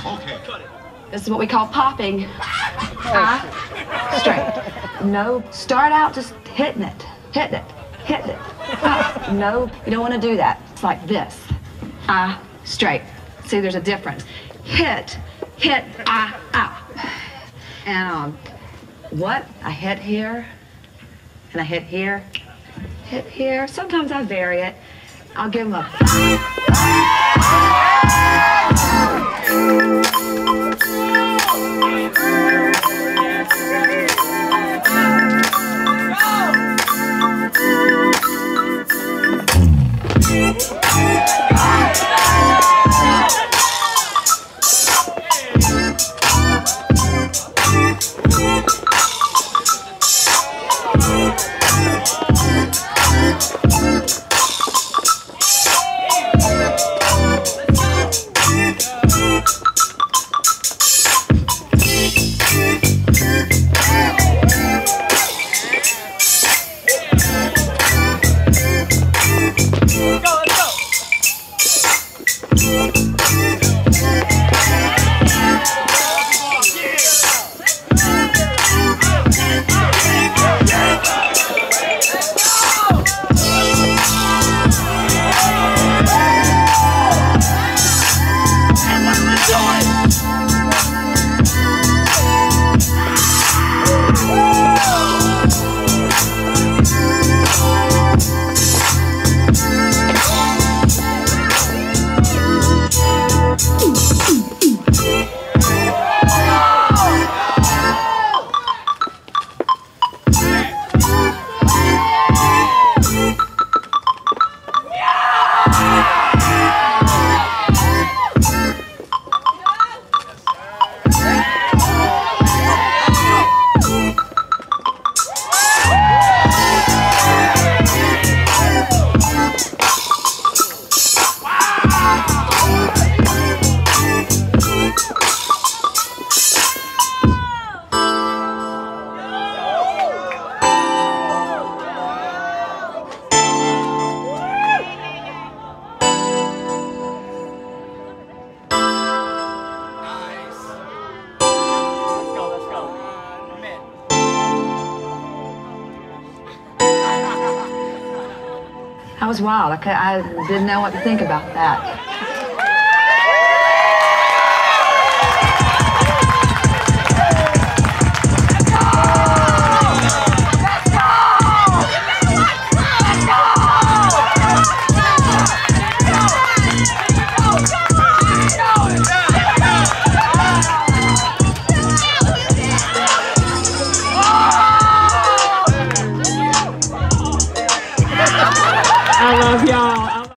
Okay. This is what we call popping. Straight. No, start out just hitting it. Hitting it. Hitting it. No, you don't want to do that. It's like this. Straight. See, there's a difference. Hit, and what? I hit here, and I hit here, hit here. Sometimes I vary it. I'll give them a That was wild. I didn't know what to think about that.